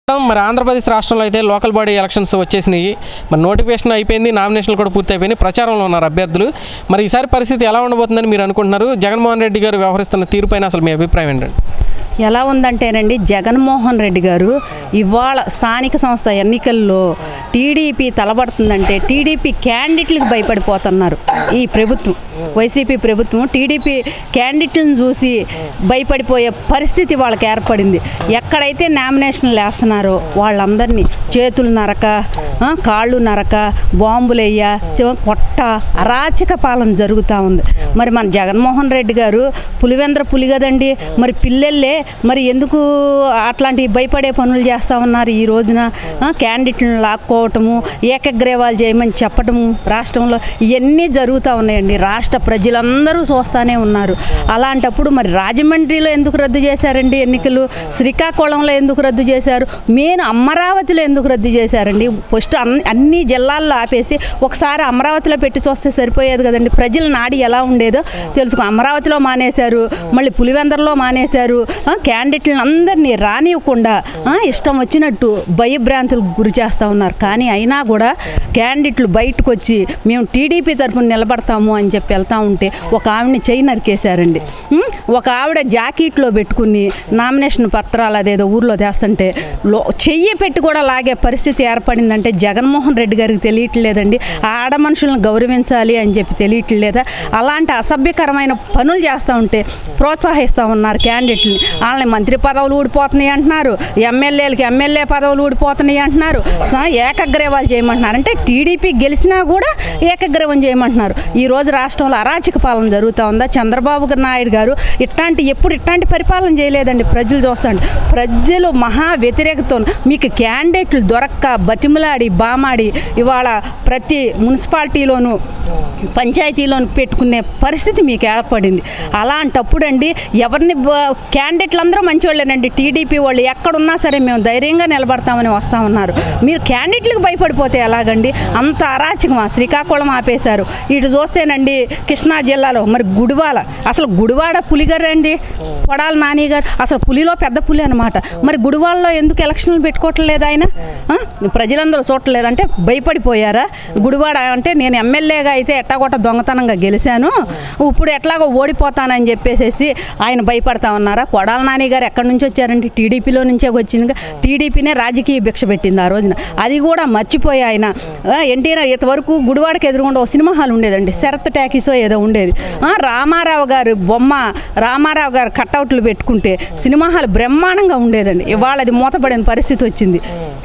మరి ఆంధ్రప్రదేశ్ రాష్ట్రంలో అయితే లోకల్ బాడీ ఎలక్షన్స్ వచ్చేసినాయి. మరి నోటిఫికేషన్ అయిపోయింది, నామినేషన్లు కూడా పూర్తి అయిపోయినాయి, ప్రచారంలో ఉన్నారు అభ్యర్థులు. మరి ఈసారి పరిస్థితి ఎలా ఉండబోతుందని మీరు అనుకుంటున్నారు? జగన్మోహన్ రెడ్డి గారు వ్యవహరిస్తున్న తీరుపైన అసలు మీ అభిప్రాయం ఏంటండి? ఎలా ఉందంటేనండి, జగన్మోహన్ రెడ్డి గారు ఇవాళ స్థానిక సంస్థ ఎన్నికల్లో టీడీపీ తలబడుతుందంటే టీడీపీ క్యాండిడేట్లకు భయపడిపోతున్నారు. ఈ ప్రభుత్వం, వైసీపీ ప్రభుత్వం టీడీపీ క్యాండిడేట్లను చూసి భయపడిపోయే పరిస్థితి వాళ్ళకి ఏర్పడింది. ఎక్కడైతే నామినేషన్లు వేస్తున్నారో వాళ్ళందరినీ చేతులు నరక, కాళ్ళు నరక, బాంబులయ్య, కొట్ట, అరాచక పాలన జరుగుతూ ఉంది. మరి మన జగన్మోహన్ రెడ్డి గారు పులివెంద్ర పులి కదండి, మరి పిల్లలే మరి ఎందుకు అట్లాంటి భయపడే పనులు చేస్తూ ఉన్నారు? ఈ రోజున క్యాండిడేట్లను లాక్కోవటము, ఏకగ్రీవాలు చేయమని చెప్పటము రాష్ట్రంలో ఇవన్నీ జరుగుతూ ఉన్నాయండి. రాష్ట్ర ప్రజలందరూ చూస్తూనే ఉన్నారు. అలాంటప్పుడు మరి రాజమండ్రిలో ఎందుకు రద్దు చేశారండి ఎన్నికలు? శ్రీకాకుళంలో ఎందుకు రద్దు చేశారు? మెయిన్ అమరావతిలో ఎందుకు రద్దు చేశారండి? ఫస్ట్ అన్ని జిల్లాల్లో ఆపేసి ఒకసారి అమరావతిలో పెట్టి చూస్తే సరిపోయేది కదండి. ప్రజల నాడి ఎలా ఉండేదో తెలుసుకో. అమరావతిలో మానేశారు, మళ్ళీ పులివెందరలో మానేశారు. క్యాండిడేట్లను అందరినీ రానివ్వకుండా ఇష్టం వచ్చినట్టు భయభ్రాంతులకు గురి చేస్తూ ఉన్నారు. కానీ అయినా కూడా క్యాండిడేట్లు బయటకు వచ్చి మేము టీడీపీ తరఫున నిలబడతాము అని చెప్పి వెళ్తూ ఉంటే ఒక ఆవిడని చెయ్యి నరికేశారండి. ఒక ఆవిడ జాకెట్లో పెట్టుకుని నామినేషన్ పత్రాలు అదేదో ఊర్లో తెస్తుంటే చెయ్యి పెట్టి కూడా లాగే పరిస్థితి ఏర్పడిందంటే జగన్మోహన్ రెడ్డి గారికి తెలియట్లేదండి. ఆడ మనుషులను గౌరవించాలి అని చెప్పి తెలియట్లేదా? అలాంటి అసభ్యకరమైన పనులు చేస్తూ ఉంటే ప్రోత్సహిస్తూ ఉన్నారు క్యాండిడేట్ని. వాళ్ళని మంత్రి పదవులు ఊడిపోతున్నాయి అంటున్నారు, ఎమ్మెల్యేలకి ఎమ్మెల్యే పదవులు ఊడిపోతున్నాయి అంటున్నారు, ఏకగ్రీవాలు చేయమంటున్నారు. అంటే టీడీపీ గెలిచినా కూడా ఏకగ్రీవం చేయమంటున్నారు. ఈరోజు రాష్ట్రంలో అరాచక పాలన జరుగుతూ ఉందా? చంద్రబాబు నాయుడు గారు ఎప్పుడు ఇట్లాంటి పరిపాలన చేయలేదండి. ప్రజలు చూస్తాండి, ప్రజలు మహా వ్యతిరేకతో మీకు క్యాండిడేట్లు దొరక్క బతిమలాడి బామాడి ఇవాళ ప్రతి మున్సిపాలిటీలోనూ పంచాయతీలోను పెట్టుకునే పరిస్థితి మీకు ఏర్పడింది. అలాంటప్పుడు అండి ఎవరిని క్యాండిడేట్లు అందరూ మంచివాళ్ళేనండి. టీడీపీ వాళ్ళు ఎక్కడున్నా సరే మేము ధైర్యంగా నిలబడతామని వస్తూ ఉన్నారు. మీరు క్యాండిడేట్లకు భయపడిపోతే ఎలాగండి? అంత అరాచకమా? శ్రీకాకుళం ఆపేశారు. ఇటు చూస్తేనండి కృష్ణా జిల్లాలో మరి గుడివాడ, అసలు గుడివాడ పులిగారండి, కొడాల నాని గారు అసలు పులిలో పెద్ద పులి అనమాట. మరి గుడివాడలో ఎందుకు ఎలక్షన్లు పెట్టుకోవట్లేదు ఆయన? ప్రజలందరూ చూడలేదంటే భయపడిపోయారా? గుడివాడ అంటే నేను ఎమ్మెల్యేగా అయితే ఎట్టాగొట్ట దొంగతనంగా గెలిచాను, ఇప్పుడు ఎట్లాగో ఓడిపోతానని చెప్పేసి ఆయన భయపడతా ఉన్నారా? కొడాల నాని గారు ఎక్కడి నుంచి వచ్చారండి? టీడీపీలో నుంచే వచ్చింది. టీడీపీనే రాజకీయ భిక్ష పెట్టింది ఆ రోజున. అది కూడా మర్చిపోయి ఆయన ఎన్టీఆర్ ఇంతవరకు గుడివాడకి ఎదురుగుండా ఒక సినిమా హాల్ ఉండేదండి, శరత్ టాకీసో ఏదో ఉండేది. రామారావు గారు బొమ్మ, రామారావు గారు కట్అవుట్లు పెట్టుకుంటే సినిమా హాల్ బ్రహ్మాండంగా ఉండేదండి. ఇవాళ అది మూతపడిన పరిస్థితి వచ్చింది.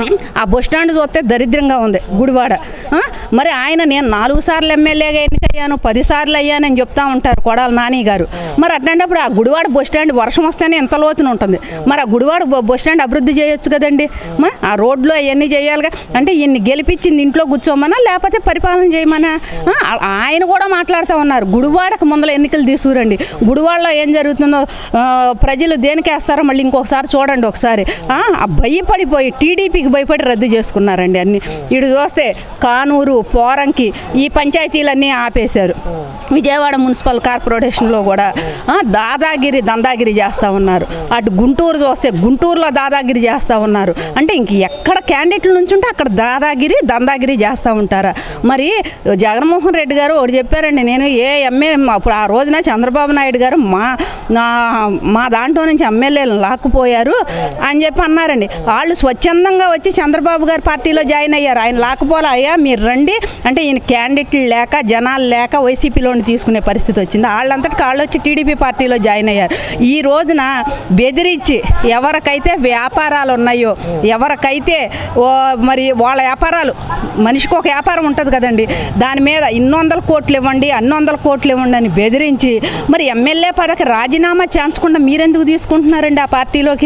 ఆ బస్ స్టాండ్ చూస్తే దరిద్రంగా ఉంది గుడివాడ. మరి ఆయన నేను 4 సార్లు ఎమ్మెల్యేగా ఎన్నికయ్యాను, 10 సార్లు అయ్యానని చెప్తా ఉంటారు కొడాల నాని గారు. మరి అట్లాంటప్పుడు ఆ గుడివాడ బస్ స్టాండ్ వర్షం వస్తేనే ఎంత లోతున ఉంటుంది. మరి ఆ గుడివాడ బస్ స్టాండ్ అభివృద్ధి చేయొచ్చు కదండి. ఆ రోడ్లు అవన్నీ చేయాలిగా. అంటే ఈయన్ని గెలిపించింది ఇంట్లో కూర్చోమన్నా లేకపోతే పరిపాలన చేయమన్నా? ఆయన కూడా మాట్లాడుతూ ఉన్నారు గుడివాడకు ముందల ఎన్నికలు తీసుకురండి, గుడివాడలో ఏం జరుగుతుందో ప్రజలు దేనికి వేస్తారో మళ్ళీ ఇంకొకసారి చూడండి ఒకసారి. భయపడిపోయి టీడీపీకి భయపడి రద్దు చేసుకున్నారండి అన్ని. ఇటు చూస్తే కానూరు, పోరంకి ఈ పంచాయతీలన్నీ ఆపేశారు. విజయవాడ మున్సిపల్ కార్పొరేషన్లో కూడా దందాగిరి చేస్తూ ఉన్నారు. అటు గుంటూరు చూస్తే గుంటూరులో దాదాగిరి చేస్తూ ఉన్నారు. అంటే ఇంక ఎక్కడ క్యాండిడేట్ల నుంచి ఉంటే అక్కడ దందాగిరి చేస్తూ ఉంటారా? మరి జగన్మోహన్ రెడ్డి గారు ఒకటి చెప్పారండి, నేను అప్పుడు ఆ రోజున చంద్రబాబు నాయుడు గారు మా దాంట్లో నుంచి ఎమ్మెల్యేలను లాక్కుపోయారు అని చెప్పి అన్నారండి. వాళ్ళు స్వచ్ఛందంగా వచ్చి చంద్రబాబు గారి పార్టీలో జాయిన్ అయ్యారు. ఆయన లాక్కుపోలే, అయ్యా మీరు రండి అంటే ఈయన క్యాండిడేట్లు లేక జనాలు లేక వైసీపీలోని తీసుకునే పరిస్థితి వచ్చింది. వాళ్ళంతటికి వాళ్ళు వచ్చి టీడీపీ పార్టీలో జాయిన్ అయ్యారు. ఈ రోజున బెదిరించి ఎవరికైతే వ్యాపారాలు ఉన్నాయో, ఎవరికైతే మరి వాళ్ళ వ్యాపారాలు, మనిషికి ఒక వ్యాపారం ఉంటుంది కదండి, దాని మీద 200 కోట్లు ఇవ్వండి, 200 కోట్లు ఇవ్వండి అని బెదిరించి మరి ఎమ్మెల్యే పదకి రాజీనామా చేయించకుండా మీరెందుకు తీసుకుంటున్నారండి ఆ పార్టీలోకి?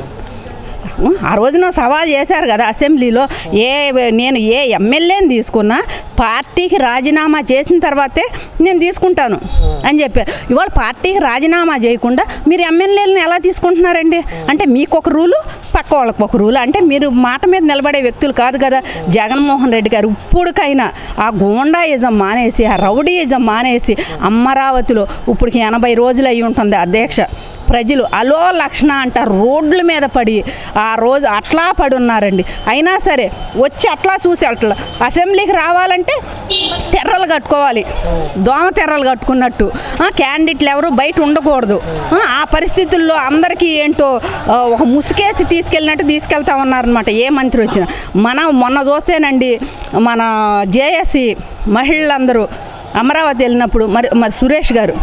ఆ రోజున సవాల్ చేశారు కదా అసెంబ్లీలో, నేను ఏ ఎమ్మెల్యేని తీసుకున్నా పార్టీకి రాజీనామా చేసిన తర్వాతే నేను తీసుకుంటాను అని చెప్పారు. ఇవాళ పార్టీకి రాజీనామా చేయకుండా మీరు ఎమ్మెల్యేలను ఎలా తీసుకుంటున్నారండి? అంటే మీకు ఒక రూలు, పక్క వాళ్ళకి ఒక రూలు. అంటే మీరు మాట మీద నిలబడే వ్యక్తులు కాదు కదా. జగన్మోహన్ రెడ్డి గారు ఇప్పుడుకైనా ఆ గూండాయిజం మానేసి, ఆ రౌడీయిజం మానేసి, అమరావతిలో ఇప్పటికి 80 రోజులు అయ్యి ఉంటుంది అధ్యక్ష, ప్రజలు అలో లక్షణ అంట రోడ్ల మీద పడి ఆ రోజు అట్లా పడి ఉన్నారండి. అయినా సరే వచ్చి అట్లా చూసి అట్లా అసెంబ్లీకి రావాలంటే తెర్రలు కట్టుకోవాలి, దోమ తెర్రలు కట్టుకున్నట్టు. క్యాండిడేట్లు ఎవరు బయట ఉండకూడదు. ఆ పరిస్థితుల్లో అందరికీ ఏంటో ఒక ముసుకేసి తీసుకెళ్ళినట్టు తీసుకెళ్తా ఉన్నారనమాట ఏ మంత్రి వచ్చినా. మనం మొన్న చూస్తేనండి మన జేఏసీ మహిళలందరూ అమరావతి వెళ్ళినప్పుడు మరి సురేష్ గారు,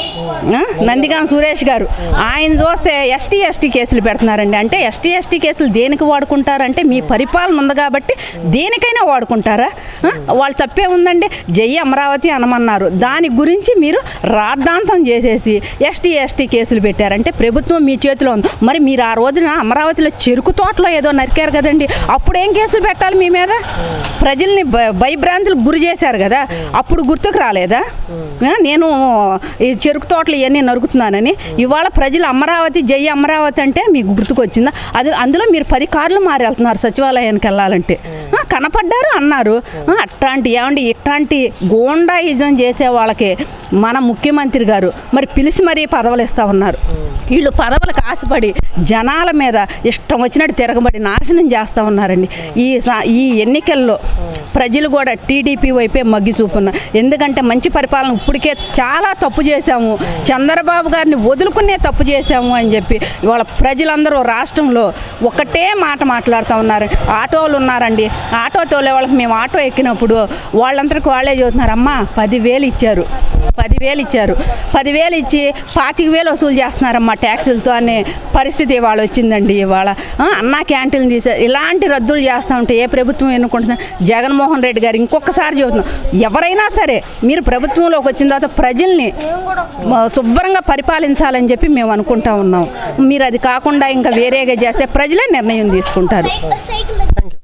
నందిగాం సురేష్ గారు, ఆయన చూస్తే ఎస్టీ కేసులు పెడుతున్నారండి. అంటే ఎస్టీ కేసులు దేనికి వాడుకుంటారంటే మీ పరిపాలన ఉంది కాబట్టి దేనికైనా వాడుకుంటారా? వాళ్ళు తప్పే ఉందండి. జై అమరావతి అనమన్నారు, దాని గురించి మీరు రాద్ధాంతం చేసేసి ఎస్టీ కేసులు పెట్టారంటే ప్రభుత్వం మీ చేతిలో ఉంది. మరి మీరు ఆ రోజున అమరావతిలో చెరుకు తోటలో ఏదో నరికారు కదండి, అప్పుడు ఏం కేసులు పెట్టాలి మీ మీద? ప్రజల్ని భయభ్రాంతులకు గురి చేశారు కదా, అప్పుడు గుర్తుకు రాలేదా? నేను ఈ చెరుకు తోటలు ఇవన్నీ నరుకుతున్నానని. ఇవాళ ప్రజలు అమరావతి జై అమరావతి అంటే మీకు గుర్తుకొచ్చిందా? అందులో మీరు 10 కార్లు మారి వెళ్తున్నారు సచివాలయానికి వెళ్ళాలంటే. కనపడ్డారు అన్నారు. ఇట్లాంటి గోండాయిజం చేసే వాళ్ళకి మన ముఖ్యమంత్రి గారు మరి పిలిచి మరీ పదవులు ఇస్తూ ఉన్నారు. వీళ్ళు పదవులకు ఆశపడి జనాల మీద ఇష్టం వచ్చినట్టు తిరగబడి నాశనం చేస్తూ ఉన్నారండి. ఈ ఎన్నికల్లో ప్రజలు కూడా టీడీపీ వైపే మగ్గి చూపున్నారు. ఎందుకంటే మంచి పరిపాలన ఇప్పటికే చాలా తప్పు చేశాము, చంద్రబాబు గారిని వదులుకునే తప్పు చేశాము అని చెప్పి ఇవాళ ప్రజలందరూ రాష్ట్రంలో ఒకటే మాట మాట్లాడుతూ ఉన్నారు. ఆటోలు ఉన్నారండి, ఆటో తోలే వాళ్ళకి మేము ఆటో ఎక్కినప్పుడు వాళ్ళందరికీ వాళ్ళే చెబుతున్నారు, అమ్మ 10,000 ఇచ్చారు, 10,000 ఇచ్చారు, 10,000 ఇచ్చి 25,000 వసూలు చేస్తున్నారమ్మా ట్యాక్సులతో అనే పరిస్థితి ఇవాళ వచ్చిందండి. ఇవాళ అన్నా క్యాంటీన్లు తీసారు. ఇలాంటి రద్దులు చేస్తూ ఉంటే ఏ ప్రభుత్వం ఎన్నుకుంటున్నారు? జగన్మోహన్ రెడ్డి గారు ఇంకొకసారి చెబుతున్నాం, ఎవరైనా సరే మీరు ప్రభుత్వంలోకి వచ్చిన తర్వాత ప్రజల్ని శుభ్రంగా పరిపాలించాలని చెప్పి మేము అనుకుంటా ఉన్నాం. మీరు అది కాకుండా ఇంకా వేరేగా చేస్తే ప్రజలే నిర్ణయం తీసుకుంటారు. Thank you.